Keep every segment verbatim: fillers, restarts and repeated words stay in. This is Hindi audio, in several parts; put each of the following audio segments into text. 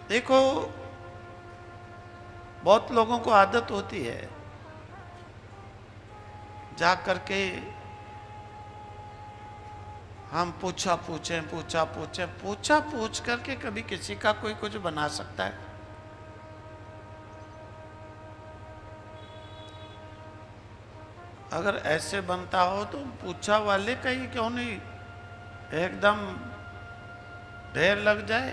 देखो, बहुत लोगों को आदत होती है जा करके हम पूछा पूछें पूछा पूछें पूछा पूछ करके कभी किसी का कोई कुछ बना सकता है? अगर ऐसे बनता हो तो पूछा वाले का ही क्यों नहीं एकदम ढेर लग जाए।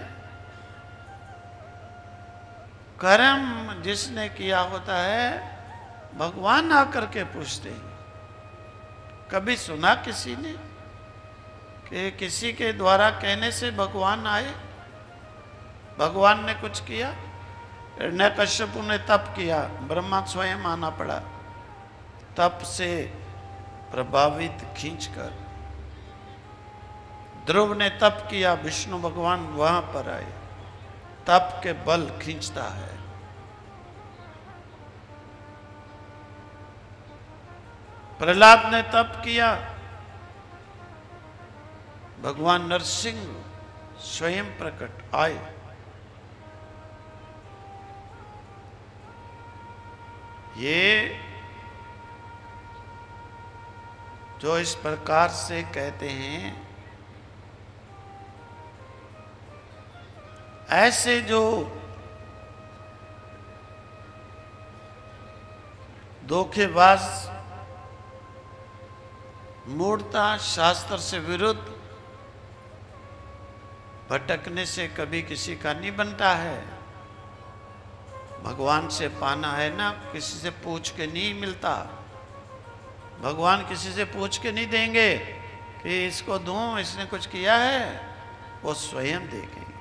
कर्म जिसने किया होता है भगवान आकर के पूछते हैं। कभी सुना किसी ने कि किसी के द्वारा कहने से भगवान आए, भगवान ने कुछ किया? हिरण्यकश्यपु ने तप किया, ब्रह्मा स्वयं आना पड़ा तप से प्रभावित खींचकर। ध्रुव ने तप किया, विष्णु भगवान वहां पर आए, तप के बल खींचता है। प्रहलाद ने तप किया, भगवान नरसिंह स्वयं प्रकट आए। ये जो इस प्रकार से कहते हैं, ऐसे जो धोखेबाज मूर्ता शास्त्र से विरुद्ध भटकने से कभी किसी का नहीं बनता है। भगवान से पाना है ना, किसी से पूछ के नहीं मिलता। भगवान किसी से पूछ के नहीं देंगे कि इसको दूं, इसने कुछ किया है, वो स्वयं देंगे।